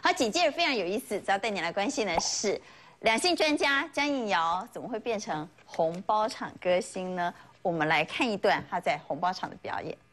好，紧接着非常有意思，只要带你来关心的是，两性专家江映瑶怎么会变成红包场歌星呢？我们来看一段她在红包场的表演。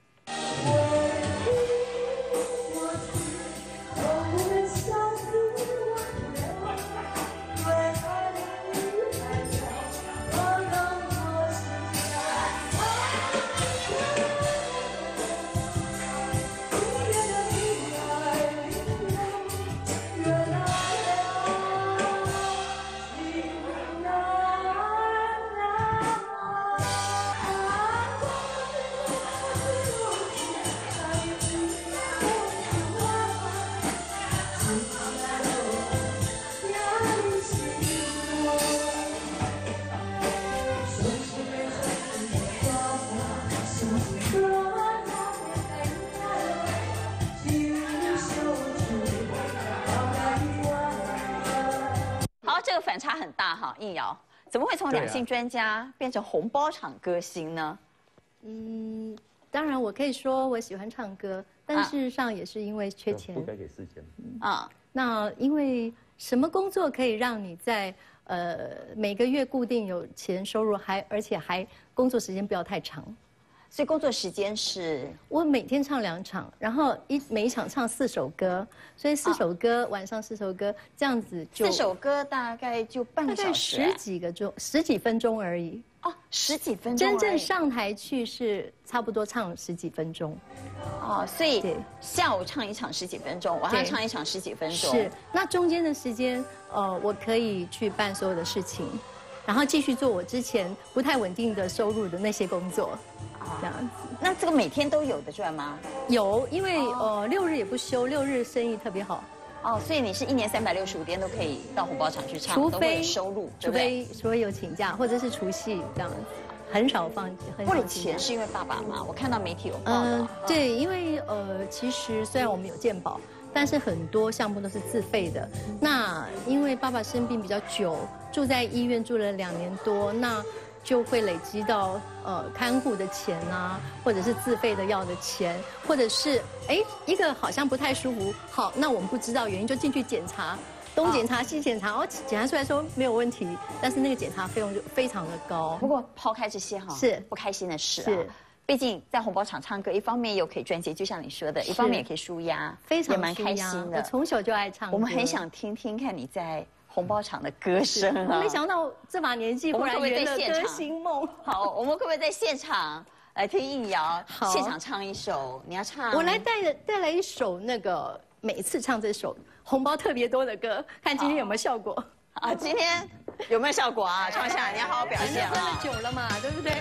这个反差很大哈，映瑶怎么会从两性专家变成红包场歌星呢？ 当然我可以说我喜欢唱歌，但事实上也是因为缺钱。 不该给时间。 那因为什么工作可以让你在每个月固定有钱收入，而且还工作时间不要太长？ 所以工作时间是， 我每天唱2场，然后每一场唱4首歌，所以4首歌、晚上4首歌，这样子就 4首歌大概就半个小时， 十几分钟而已。 哦，10几分钟。 真正上台去是差不多唱10几分钟。 哦，所以下午唱1场10几分钟，晚上唱1场10几分钟。 是，那中间的时间，我可以去办所有的事情，然后继续做我之前不太稳定的收入的那些工作。 这样子， 那这个每天都有的赚吗？ 有，因为6日也不休，6日生意特别好。 哦，所以你是1年365天都可以到红包场去唱， 除非都会有收入， 除非有请假或者是除夕这样子，很少放。 不领钱是因为爸爸吗？我看到媒体有报道。 对，因为其实虽然我们有健保，但是很多项目都是自费的。那因为爸爸生病比较久，住在医院住了2年多，那 就会累积到看护的钱啊，或者是自费的药的钱，或者是一个好像不太舒服，好，那我们不知道原因就进去检查，东检查西检查，检查出来说没有问题，但是那个检查费用就非常的高。 不过抛开这些哈，是不开心的事啊。毕竟在红包场唱歌，一方面又可以赚钱，就像你说的，一方面也可以舒压， 非常也蛮开心的。 我从小就爱唱歌， 我们很想听听看你在 红包场的歌声啊！ 我没想到这把年纪，忽然圆了歌星梦。 好，我们可不可以在现场来听映瑶现场唱一首？你要唱？ 我来带来一首那个每次唱这首红包特别多的歌，看今天有没有效果啊？今天有没有效果啊？创下，你要好好表现啊！ 喝了酒了嘛，对不对？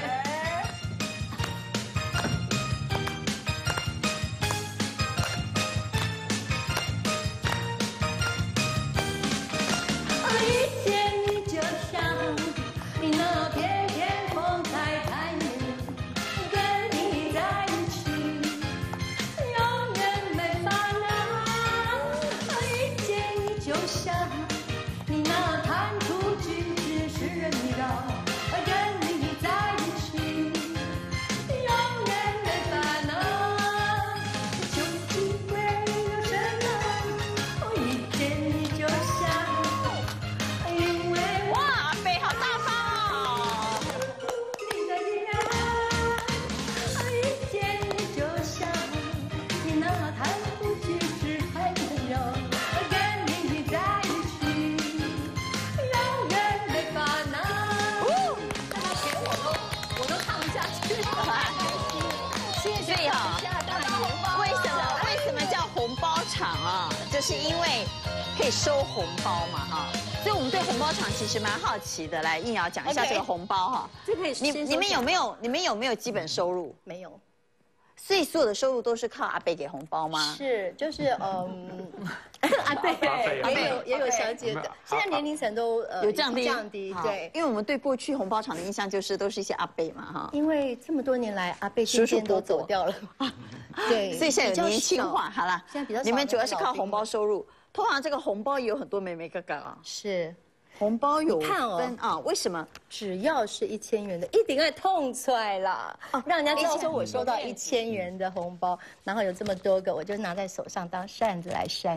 就是因为可以收红包嘛，哈，所以我们对红包场其实蛮好奇的。来，映瑶讲一下这个红包哈。 这可以。 你们有没有基本收入？ 没有。 所以所有的收入都是靠阿伯给红包吗？ 是，就是阿伯也有小姐的，现在年龄层都有降低，对。 因为我们对过去红包场的印象就是都是一些阿伯嘛，哈。 因为这么多年来，阿伯渐渐都走掉了。 对， 所以现在有年轻化，好了。 现在比较少。 你们主要是靠红包收入，通常这个红包也有很多妹妹哥哥啊。 是， 红包有看哦啊？为什么？ 只要是1000元的，一定要痛出来啦，让人家知道说我收到1000元的红包，然后有这么多个，我就拿在手上当扇子来扇。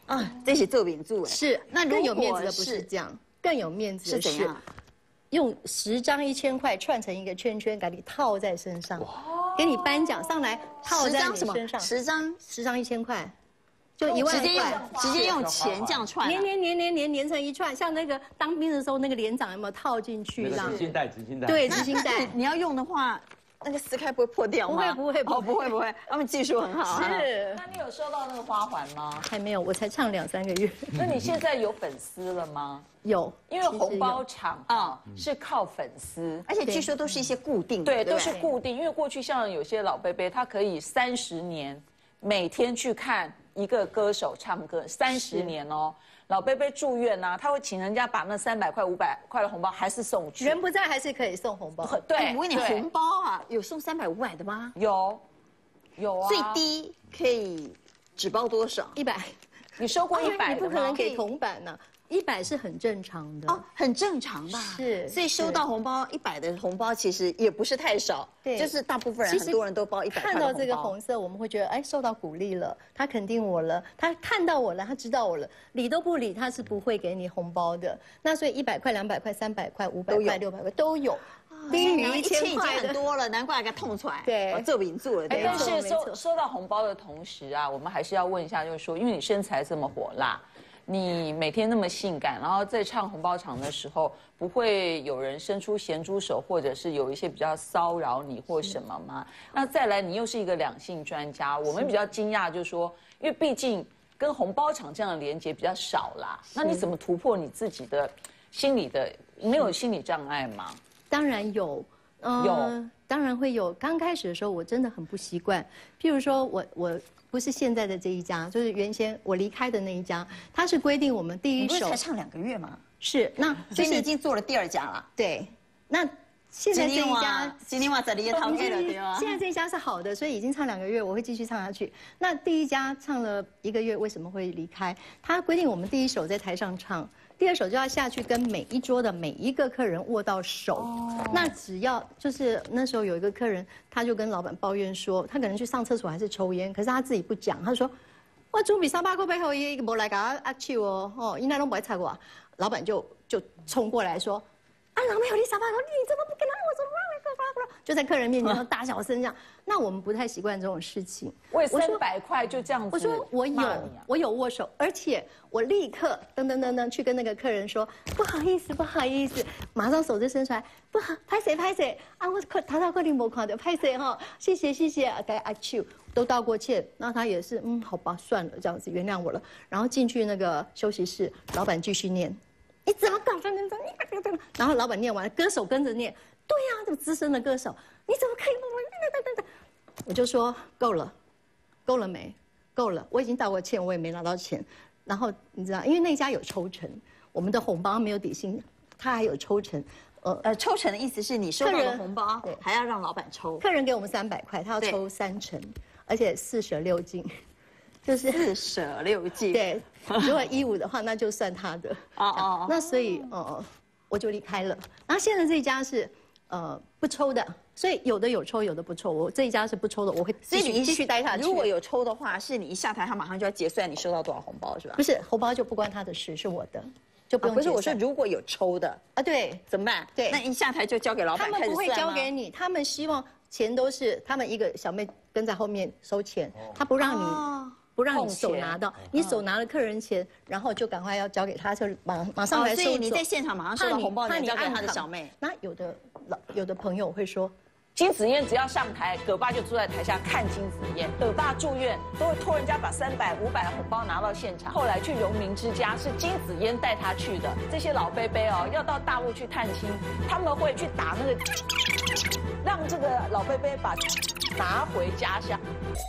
啊，这是做饼做哎。 是， 那更有面子的如果不是这样，更有面子的是是怎样？ 用10张1000块串成一个圈圈，给你套在身上，给你颁奖上来套在你身上。 10张 10张1000块，就1万块， 直接用钱这样串啊。 粘成一串，像那个当兵的时候那个连长有没有套进去？ 那个执行带， 对， 那执行带。 你要用的话，那个撕开不会破掉吗？ 不会， 哦，不会，他们技术很好。 是。 那你有收到那个花环吗？ 还没有，我才唱2、3个月。 那你现在有粉丝了吗？ 有， 因为红包场啊是靠粉丝， 而且据说都是一些固定的， 对，都是固定。因为过去像有些老伯伯，他可以30年每天去看一个歌手唱歌，30年哦。老伯伯住院啊，他会请人家把那300块、500块的红包还是送去。 人不在还是可以送红包。 对， 我问你，红包啊，有送300、500的吗？ 有啊。 最低可以只包多少 ？100。 你收过100的吗？ 你不可能给铜板呢。100是很正常的哦，很正常吧？ 是， 所以收到红包100的红包其实也不是太少， 对， 就是大部分人很多人都包100块的红包。 看到这个红色，我们会觉得哎受到鼓励了，他肯定我了，他看到我了，他知道我了，理都不理他是不会给你红包的。那所以100块、200块、300块、500块、600块都有。 低于1000已经很多了，难怪给他痛出来。 对， 这饼做了。 但是收到红包的同时啊，我们还是要问一下，就是说，因为你身材这么火辣。你每天那么性感，然后在唱红包场的时候，不会有人伸出咸猪手，或者是有一些比较骚扰你或什么吗？那再来，你又是一个两性专家，我们比较惊讶，就是说，因为毕竟跟红包场这样的连接比较少啦，那你怎么突破你自己的心理的？没有心理障碍吗？ 当然有，当然会有。刚开始的时候，我真的很不习惯。譬如说我不是现在的这一家，就是原先我离开的那一家，它是规定我们第一首才唱2个月吗？ 是，那所以你已经做了第2家了。 对，那现在这一家， 今天这里也逃开了，对吗？ 现在这一家是好的，所以已经唱2个月，我会继续唱下去。那第一家唱了1个月，为什么会离开？他规定我们第一首在台上唱。第2首就要下去跟每一桌的每一个客人握到手，那只要就是那时候有一个客人，他就跟老板抱怨说，他可能去上厕所还是抽烟，可是他自己不讲，他说我准备300块背后伊无来给他握手哦，应该都不会插我。老板就冲过来说，啊，老妹有你300块，你怎么不跟他握手？就在客人面前大小声这样，那我们不太习惯这种事情。 为300块就这样子， 我说我有握手，而且我立刻噔去跟那个客人说不好意思，马上手就伸出来，不好，拍谁啊，我他可能没看到，拍谁哈，谢谢，给阿秋都道过歉，那他也是好吧，算了这样子原谅我了，然后进去那个休息室，老板继续念，你怎么搞？然后老板念完了，歌手跟着念。对呀，这么资深的歌手，你怎么可以？我就说够了没？够了，我已经道过歉，我也没拿到钱。然后你知道，因为那家有抽成，我们的红包没有底薪，他还有抽成。 抽成的意思是你收到的红包，还要让老板抽。 客人给我们300块，他要抽3成，而且4舍6进，就是 4舍6进。 对，如果15的话，那就算他的。那所以我就离开了。然后现在这家是。不抽的，所以有的有抽，有的不抽。我这一家是不抽的，我会继续待下去。 如果有抽的话，是你一下台，他马上就要结算你收到多少红包，是吧？ 不是，红包就不关他的事，是我的，就不用。 不是，我说如果有抽的啊，对， 怎么办？ 对， 那一下台就交给老板开始算吗？ 他们不会交给你，他们希望钱都是他们一个小妹跟在后面收钱，他不让你。不让你手拿到，你手拿了客人钱，然后就赶快要交给他，就马上来收走。 所以你在现场马上收到红包，你交给他的小妹。 那有的朋友会说， 金子嫣只要上台，葛爸就坐在台下看金子嫣。葛爸住院都会托人家把300、500的红包拿到现场。后来去荣民之家是金子嫣带他去的。这些老伯伯哦，要到大陆去探亲，他们会去打那个，让这个老伯伯把拿回家乡。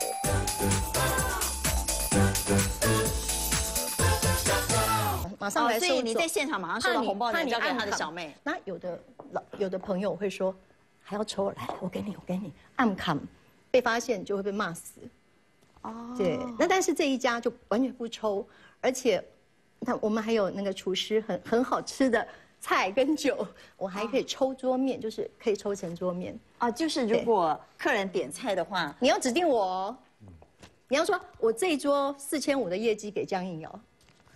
马上来收走。 所以你在现场马上收到红包，你交给他的小妹。 那有的朋友会说，还要抽，来，我给你，暗砍，被发现就会被骂死。对。那但是这一家就完全不抽，而且，我们还有那个厨师很好吃的菜跟酒，我还可以抽桌面，就是可以抽成桌面。 就是如果客人点菜的话， 你要指定我哦。你要说我这一桌4500的业绩给江映瑶。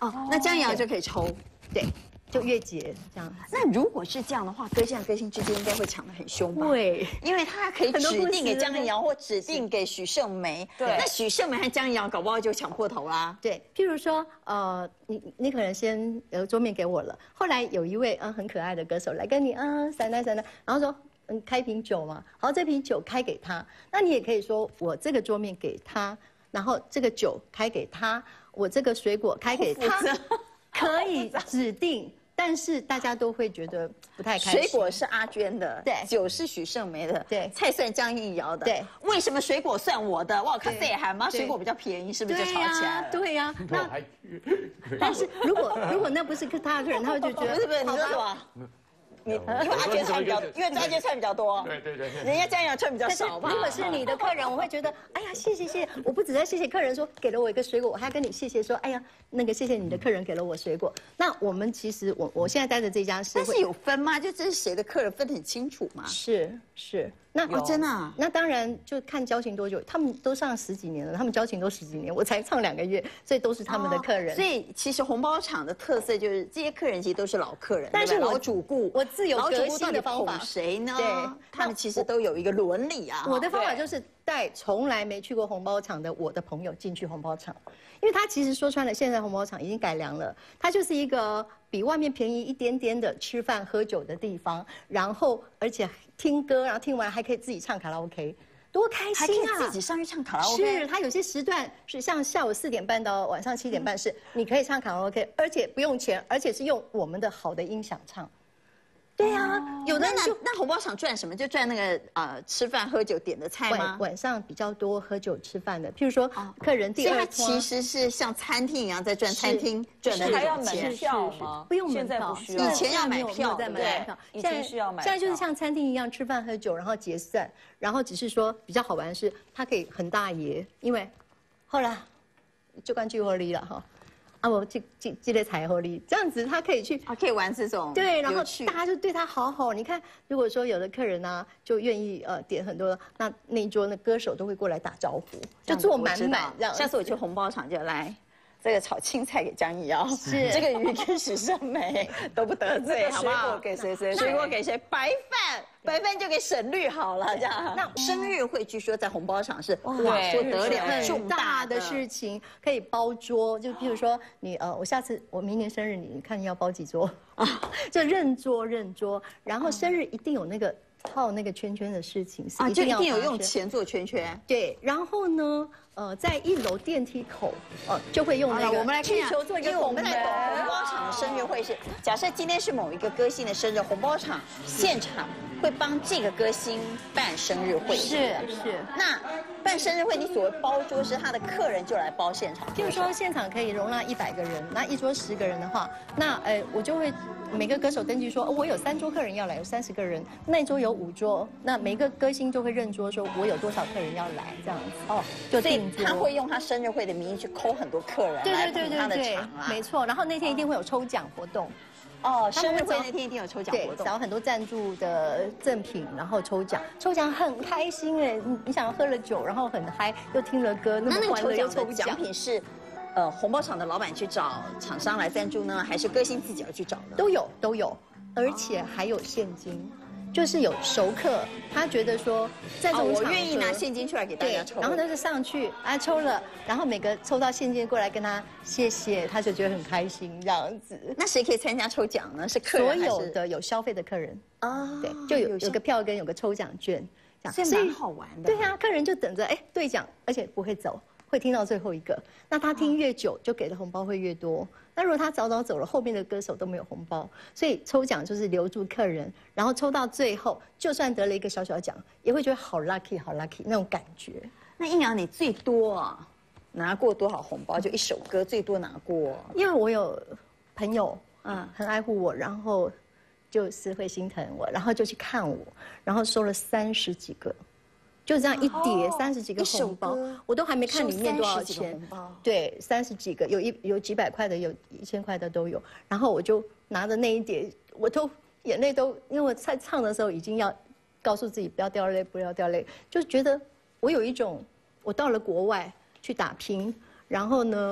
哦，那江瑶就可以抽。 对，就月结这样。 那如果是这样的话，歌星和歌星之间应该会抢得很凶吧？ 会， 因为他可以指定给江瑶或指定给许胜梅。 对， 那许胜梅和江瑶搞不好就抢破头啦。 对，譬如说，你可能先桌面给我了，后来有一位很可爱的歌手来跟你闪来，然后说开瓶酒嘛，好，这瓶酒开给他，那你也可以说我这个桌面给他，然后这个酒开给他，我这个水果开给他，可以指定。但是大家都会觉得不太开心。 水果是阿娟的， 对； 酒是许胜梅的， 对； 菜算江一瑶的， 对。 为什么水果算我的？哇，看这还吗？水果比较便宜，是不是就吵起来了？ 对呀，那但是如果那不是他的客人，他会就觉得不是，你说什么？因为阿娟菜比较，因为阿娟菜比较多，对，人家江瑶菜比较少嘛。 如果是你的客人，我会觉得，哎呀，谢谢，我不只在谢谢客人说给了我一个水果，我还要跟你谢谢说，哎呀，那个谢谢你的客人给了我水果。那我们其实我现在待的这家是， 但是有分吗？就这是谁的客人分得很清楚吗？ 是。那真的啊？ 那当然就看交情多久，他们都上10几年了，他们交情都10几年，我才唱2个月，所以都是他们的客人。 所以其实红包场的特色就是这些客人其实都是老客人，但是老主顾， 我自有革新的方法。 谁呢？ 对， 他们其实都有一个伦理啊。 我的方法就是带从来没去过红包场的我的朋友进去红包场，因为他其实说穿了，现在红包场已经改良了，它就是一个比外面便宜一点点的吃饭喝酒的地方，然后而且听歌，然后听完还可以自己唱卡拉 OK， 多开心啊！ 还可以自己上去唱卡拉 OK。 是，它有些时段是像下午4点半到晚上7点半，是你可以唱卡拉 OK， 而且不用钱，而且是用我们的好的音响唱。对呀，有的那红包场赚什么？就赚那个吃饭喝酒点的菜吗？ 晚上比较多喝酒吃饭的，譬如说客人第二桌，其实是像餐厅一样在赚餐厅赚的还要门票吗？ 不用门票， 以前要买票， 对不对？ 以前是要买。 现在就是像餐厅一样吃饭喝酒，然后结算，然后只是说比较好玩的是，它可以很大爷，因为后来就关聚合力了哈。我这类彩虹里，这样子他可以去可以玩这种对，然后大家就对他好好。你看，如果说有的客人呢，就愿意点很多，那一桌的歌手都会过来打招呼，就坐满满这样。 下次我去红包场就来。这个炒青菜给江一瑶， 是这个鱼跟许胜梅都不得罪，好不好？水果给谁？水果给谁？白饭就给沈律好了，这样。那生日会据说在红包场是哇不得了， 重大的事情，可以包桌。就譬如说你我明年生日，你看你要包几桌啊？就认桌，然后生日一定有那个套那个圈圈的事情就一定有用钱做圈圈。 对，然后呢？在1楼电梯口，就会用那个我们来看一下， 做一个我们在懂红包场的生日会是，假设今天是某一个歌星的生日，红包场现场会帮这个歌星办生日会。 是。 那办生日会，你所谓包桌是他的客人就来包现场。 譬如说现场可以容纳100个人，那一桌10个人的话，那我就会每个歌手登记说，我有3桌客人要来，有30个人，那一桌有5桌，那每个歌星就会认桌说，我有多少客人要来这样子。就定。 他会用他生日会的名义去抠很多客人来捧他的场啊， 没错。然后那天一定会有抽奖活动。 生日会那天一定有抽奖活动， 找很多赞助的赠品，然后抽奖很开心哎！你想要喝了酒，然后很嗨，又听了歌，那么欢乐又抽奖品是，红包场的老板去找厂商来赞助呢，还是歌星自己要去找呢？ 都有，而且还有现金。就是有熟客，他觉得说，在这种场合， 我愿意拿现金出来给大家抽， 然后他就上去抽了，然后每个抽到现金过来跟他谢谢，他就觉得很开心这样子。 那谁可以参加抽奖呢？是客人还是？ 所有的有消费的客人对，就有个票根，有个抽奖券， 这样所以蛮好玩的。 对呀，客人就等着兑奖，而且不会走，会听到最后一个。那他听越久，就给的红包会越多。那如果他早走了，后面的歌手都没有红包，所以抽奖就是留住客人，然后抽到最后，就算得了一个小小奖，也会觉得好 lucky 那种感觉。 那一娘，你最多拿过多少红包？就一首歌最多拿过？ 因为我有朋友很爱护我，然后就是会心疼我，然后就去看我，然后收了30几个。就这样一叠30几个红包，我都还没看里面多少钱。对，30几个，有几百块的，有1000块的都有。然后我就拿着那一叠，我都眼泪都，因为我在唱的时候已经要告诉自己不要掉泪，不要掉泪，就觉得我有一种我到了国外去打拼，然后呢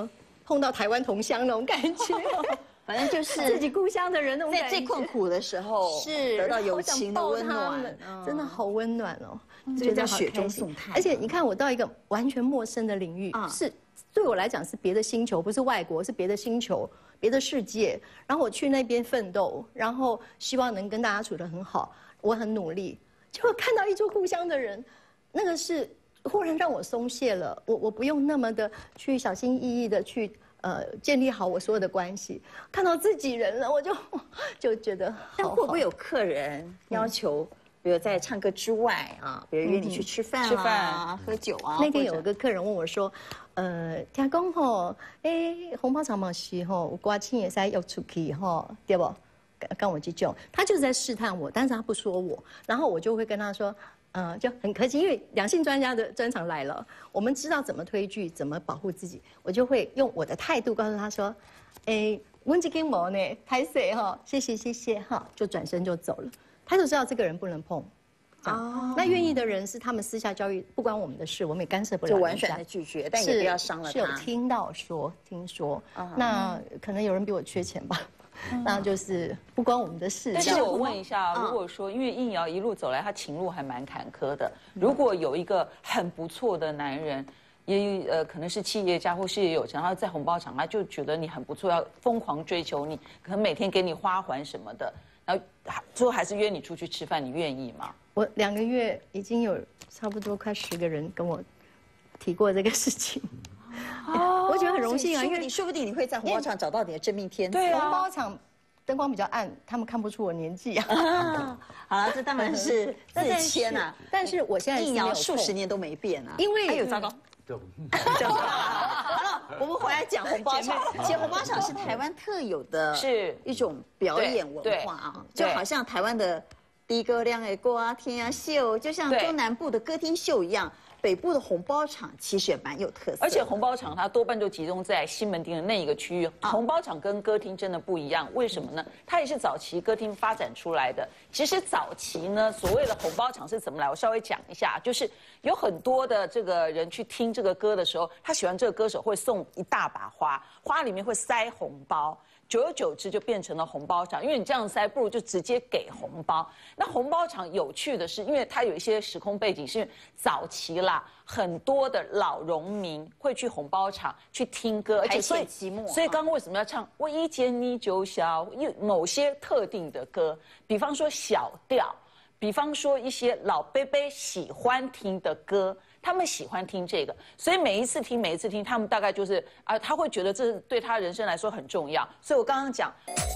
碰到台湾同乡那种感觉。 反正就是自己故乡的人那种感觉， 在最困苦的时候是得到友情的温暖， 真的好温暖哦， 这个叫雪中送炭。 而且你看，我到一个完全陌生的领域，是对我来讲是别的星球，不是外国，是别的星球、别的世界。然后我去那边奋斗，然后希望能跟大家处得很好，我很努力。结果看到一桌故乡的人，那个是忽然让我松懈了，我不用那么的去小心翼翼的去。建立好我所有的关系，看到自己人了，我就觉得好。 但会不会有客人要求，比如在唱歌之外啊，比如约你去吃饭啊、喝酒啊？ 那天有个客人问我说，听讲吼，红包场嘛是吼，有歌星也使约出去吼，对不？跟我这种，他就是在试探我，但是他不说我，然后我就会跟他说。就很客气，因为两性专家的专场来了，我们知道怎么推剧，怎么保护自己，我就会用我的态度告诉他说，温这根毛呢，拍谁哈，谢谢哈，就转身就走了。他就知道这个人不能碰。哦，那愿意的人是他们私下交易，不关我们的事，我们也干涉不了。 就完全的拒绝，但也不要伤了他。 是有听说，那可能有人比我缺钱吧。那就是不关我们的事。 但是我问一下，如果说因为应瑶一路走来，她情路还蛮坎坷的，如果有一个很不错的男人，也可能是企业家或事业有成，他在红包场他就觉得你很不错，要疯狂追求你，可能每天给你花环什么的，然后最后还是约你出去吃饭，你愿意吗？ 我2个月已经有差不多快10个人跟我提过这个事情。我觉得很荣幸啊，因为说不定你会在红包场找到你的真命天子。 对啊，红包场灯光比较暗，他们看不出我年纪啊。 好了，这当然是自谦啊。 但是我现在应瑶数10年都没变啊， 因为还有糟糕。好了，我们回来讲红包场。其实红包场是台湾特有的，是一种表演文化啊，就好像台湾的低歌亮的歌啊、天涯秀，就像中南部的歌厅秀一样。北部的红包场其实也蛮有特色， 而且红包场它多半就集中在西门町的那一个区域。红包场跟歌厅真的不一样，为什么呢？它也是早期歌厅发展出来的。其实早期呢，所谓的红包场是怎么来？我稍微讲一下，就是有很多的这个人去听这个歌的时候，他喜欢这个歌手会送一大把花，花里面会塞红包。久而久之就变成了红包场，因为你这样塞，不如就直接给红包。那红包场有趣的是，因为它有一些时空背景，是因为早期啦，很多的老农民会去红包场去听歌，而且所以刚刚为什么要唱我一见你就笑？因为某些特定的歌，比方说小调，比方说一些老伯伯喜欢听的歌。他们喜欢听这个，所以每一次听，他们大概就是他会觉得这对他人生来说很重要。所以我刚刚讲，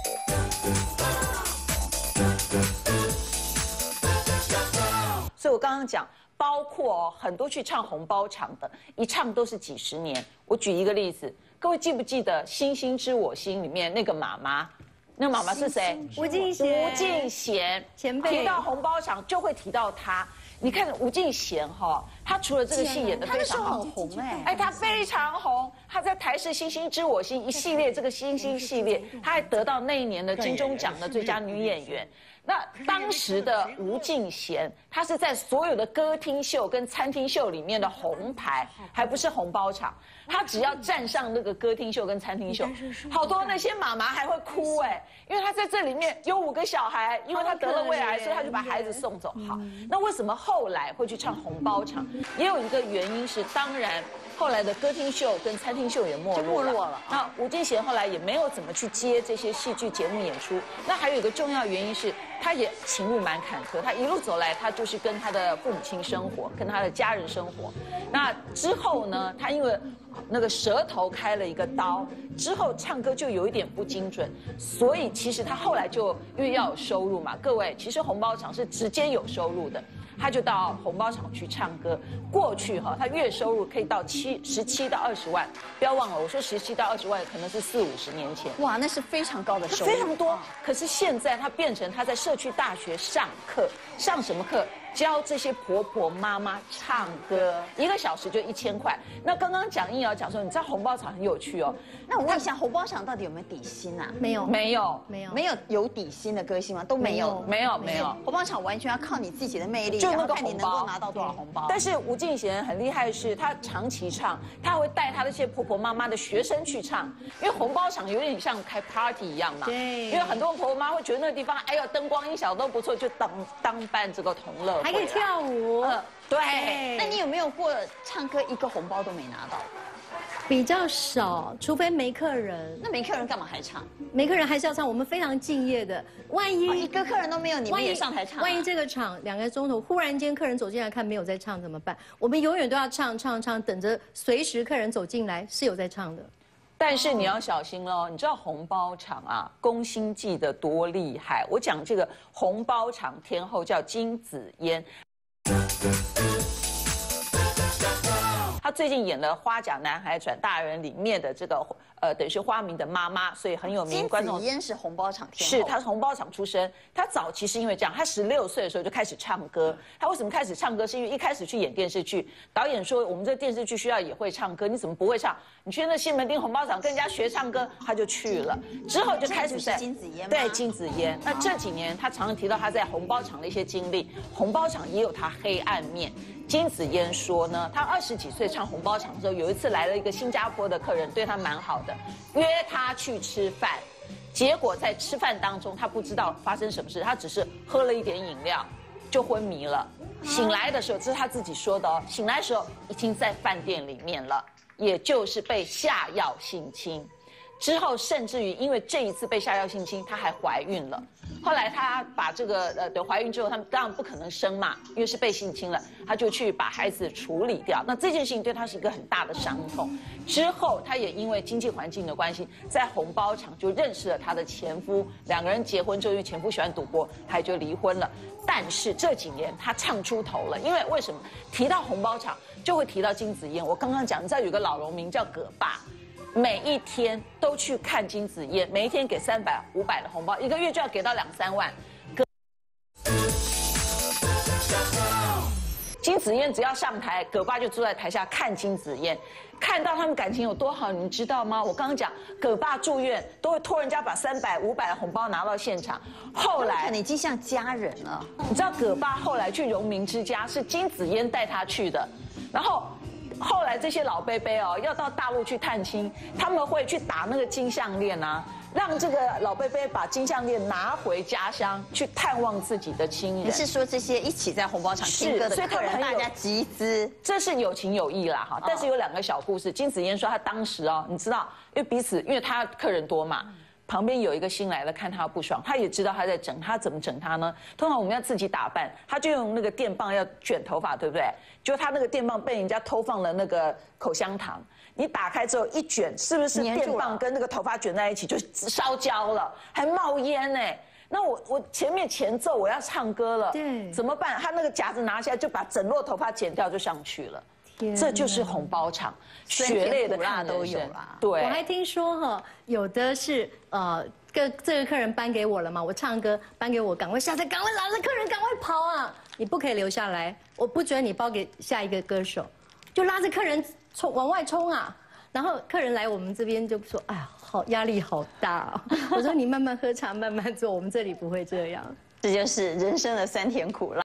包括很多去唱红包场的，一唱都是几十年。我举一个例子，各位记不记得《星星知我心》里面那个妈妈？那妈妈是谁？ 吴敬贤前辈。 提到红包场就会提到他。你看吴敬贤哈，他除了这个戏演得非常好， 很红他非常红。他在台视《星星知我心》一系列这个星星系列，他还得到那一年的金钟奖的最佳女演员。那当时的吴敬贤，他是在所有的歌厅秀跟餐厅秀里面的红牌，还不是红包场。他只要站上那个歌厅秀跟餐厅秀，好多那些妈妈还会哭因为他在这里面有5个小孩，因为他得了胃癌，所以他就把孩子送走。好，那为什么后来会去唱红包场？也有一个原因是，当然后来的歌厅秀跟餐厅秀也没落了。那吴敬贤后来也没有怎么去接这些戏剧节目演出。那还有一个重要原因是，他也情路蛮坎坷。他一路走来，他就是跟他的父母亲生活，跟他的家人生活。那之后呢，他因为那个舌头开了一个刀，之后唱歌就有一点不精准，所以其实他后来就因为要有收入嘛，各位，其实红包场是直接有收入的。他就到红包场去唱歌，过去他月收入可以到17到20万，不要忘了，我说17到20万可能是40-50年前。 哇，那是非常高的收入， 非常多。可是现在他变成他在社区大学上课，上什么课？ 教这些婆婆妈妈唱歌，1个小时就1000块。那刚刚蒋映瑶讲说，你知道红包场很有趣哦。 那我问一下，红包场到底有没有底薪啊？ 没有， 没有， 有底薪的歌星吗？都没有， 没有。 红包场完全要靠你自己的魅力， 就那个看你能够拿到多少红包。 但是吴敬贤很厉害的是，他长期唱，他会带他的这些婆婆妈妈的学生去唱，因为红包场有点像开 party 一样嘛。 对。 因为很多婆婆妈会觉得那个地方，哎呦，灯光音响都不错，就当办这个同乐会， 还可以跳舞。 对。 那你有没有过唱歌1个红包都没拿到？ 比较少，除非没客人。 那没客人干嘛还唱？ 没客人还是要唱，我们非常敬业的。万一 1个客人都没有，你们也上台唱？ 万一这个场2个钟头，忽然间客人走进来看没有在唱怎么办？我们永远都要唱，等着随时客人走进来是有在唱的。 但是你要小心喽，你知道红包场啊，宫心计的多厉害。我讲这个红包场天后叫金紫嫣。她最近演了《花甲男孩转大人》里面的这个等于是花明的妈妈，所以很有名。 金紫嫣是红包场天后， 是她是红包场出身。她早期是因为这样，她16岁的时候就开始唱歌。她为什么开始唱歌？是因为一开始去演电视剧，导演说我们这个电视剧需要也会唱歌，你怎么不会唱？你去那西门町红包场跟人家学唱歌，她就去了。之后就开始在金紫嫣对金紫嫣。那这几年她常常提到她在红包场的一些经历，红包场也有她黑暗面。金紫嫣说呢，她20几岁唱红包场的时候，有一次来了一个新加坡的客人，对她蛮好的，约她去吃饭，结果在吃饭当中，她不知道发生什么事，她只是喝了一点饮料，就昏迷了。醒来的时候，这是她自己说的哦，醒来的时候已经在饭店里面了，也就是被下药性侵。之后甚至于因为这一次被下药性侵，她还怀孕了。后来她把这个怀孕之后，他们当然不可能生嘛，因为是被性侵了，她就去把孩子处理掉。那这件事情对她是一个很大的伤痛。之后她也因为经济环境的关系，在红包场就认识了她的前夫，2个人结婚之后，因为前夫喜欢赌博，她也就离婚了。但是这几年她唱出头了，因为为什么提到红包场就会提到金紫嫣？我刚刚讲，你知道有个老农民叫葛爸。每一天都去看金紫嫣，每一天给300、500的红包，1个月就要给到2、3万。金紫嫣只要上台，葛爸就坐在台下看金紫嫣，看到他们感情有多好，你们知道吗？我刚刚讲，葛爸住院都会托人家把300、500的红包拿到现场。后来已经像家人了。 你知道葛爸后来去荣民之家是金紫嫣带他去的，然后。后来这些老伯伯哦，要到大陆去探亲，他们会去打那个金项链啊，让这个老伯伯把金项链拿回家乡去探望自己的亲人。 你是说这些一起在红包场听歌的客人，大家集资， 这是有情有义啦哈。但是有2个小故事，金紫嫣说她当时哦，你知道，因为她客人多嘛。旁边有一个新来的，看他不爽，他也知道他在整他，怎么整他呢？通常我们要自己打扮，他就用那个电棒要卷头发，对不对？就他那个电棒被人家偷放了那个口香糖，你打开之后一卷，是不是电棒跟那个头发卷在一起就烧焦了，还冒烟呢？那我前奏我要唱歌了，对，怎么办？他那个夹子拿下来就把整摞头发剪掉就上去了。这就是红包场，血泪的看都有啦。 对，我还听说哈，有的是这个客人搬给我了嘛，我唱歌搬给我，赶快下台，赶快拿着客人赶快跑啊！你不可以留下来，我不准你包给下一个歌手，就拉着客人往外冲啊！然后客人来我们这边就说，哎呀，好压力好大哦。我说你慢慢喝茶，慢慢做，我们这里不会这样。 这就是人生的酸甜苦辣。